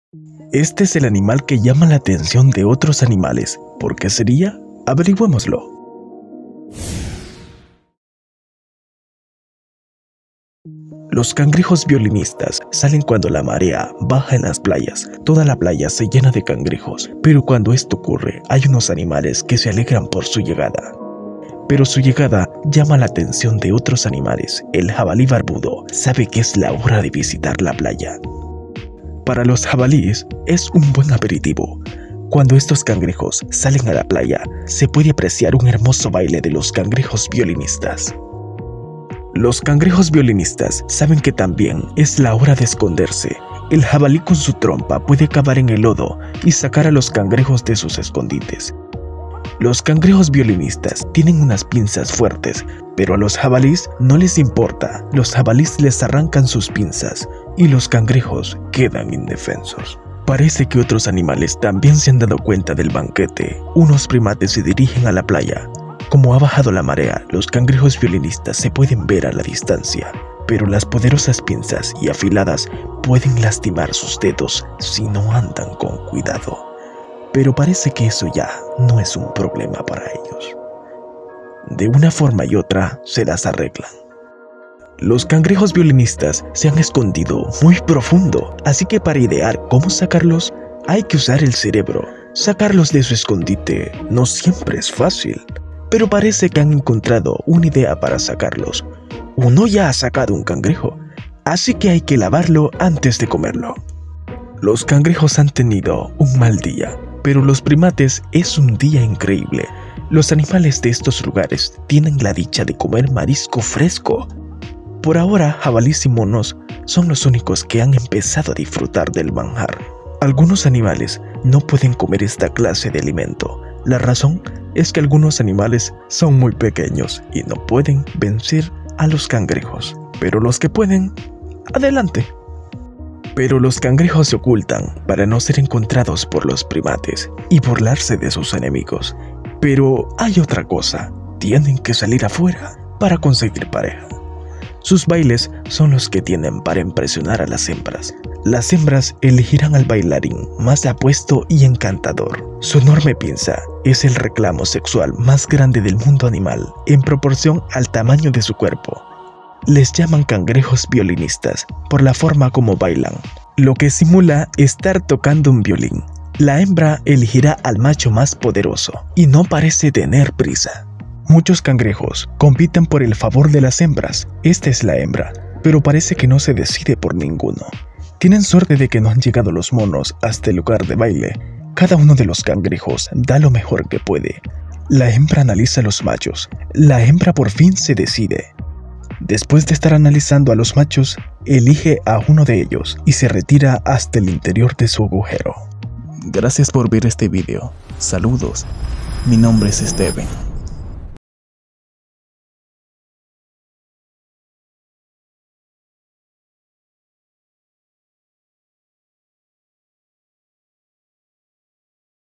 Este es el animal que llama la atención de otros animales. ¿Por qué sería? Averigüémoslo. Los cangrejos violinistas salen cuando la marea baja en las playas. Toda la playa se llena de cangrejos, pero cuando esto ocurre, hay unos animales que se alegran por su llegada. Pero su llegada llama la atención de otros animales. El jabalí barbudo sabe que es la hora de visitar la playa. Para los jabalíes es un buen aperitivo. Cuando estos cangrejos salen a la playa, se puede apreciar un hermoso baile de los cangrejos violinistas. Los cangrejos violinistas saben que también es la hora de esconderse. El jabalí con su trompa puede cavar en el lodo y sacar a los cangrejos de sus escondites. Los cangrejos violinistas tienen unas pinzas fuertes, pero a los jabalíes no les importa. Los jabalíes les arrancan sus pinzas y los cangrejos quedan indefensos. Parece que otros animales también se han dado cuenta del banquete. Unos primates se dirigen a la playa. Como ha bajado la marea, los cangrejos violinistas se pueden ver a la distancia, pero las poderosas pinzas y afiladas pueden lastimar sus dedos si no andan con cuidado. Pero parece que eso ya no es un problema para ellos. De una forma y otra se las arreglan. Los cangrejos violinistas se han escondido muy profundo, así que para idear cómo sacarlos, hay que usar el cerebro. Sacarlos de su escondite no siempre es fácil, pero parece que han encontrado una idea para sacarlos. Uno ya ha sacado un cangrejo, así que hay que lavarlo antes de comerlo. Los cangrejos han tenido un mal día, pero los primates es un día increíble. Los animales de estos lugares tienen la dicha de comer marisco fresco. Por ahora, jabalíes y monos son los únicos que han empezado a disfrutar del manjar. Algunos animales no pueden comer esta clase de alimento. La razón es que algunos animales son muy pequeños y no pueden vencer a los cangrejos. Pero los que pueden, adelante. Pero los cangrejos se ocultan para no ser encontrados por los primates y burlarse de sus enemigos. Pero hay otra cosa, tienen que salir afuera para conseguir pareja. Sus bailes son los que tienen para impresionar a las hembras. Las hembras elegirán al bailarín más apuesto y encantador. Su enorme pinza es el reclamo sexual más grande del mundo animal en proporción al tamaño de su cuerpo. Les llaman cangrejos violinistas por la forma como bailan, lo que simula estar tocando un violín. La hembra elegirá al macho más poderoso y no parece tener prisa. Muchos cangrejos compiten por el favor de las hembras. Esta es la hembra, pero parece que no se decide por ninguno. Tienen suerte de que no han llegado los monos hasta el lugar de baile. Cada uno de los cangrejos da lo mejor que puede. La hembra analiza a los machos. La hembra por fin se decide. Después de estar analizando a los machos, elige a uno de ellos y se retira hasta el interior de su agujero. Gracias por ver este video. Saludos. Mi nombre es Steven.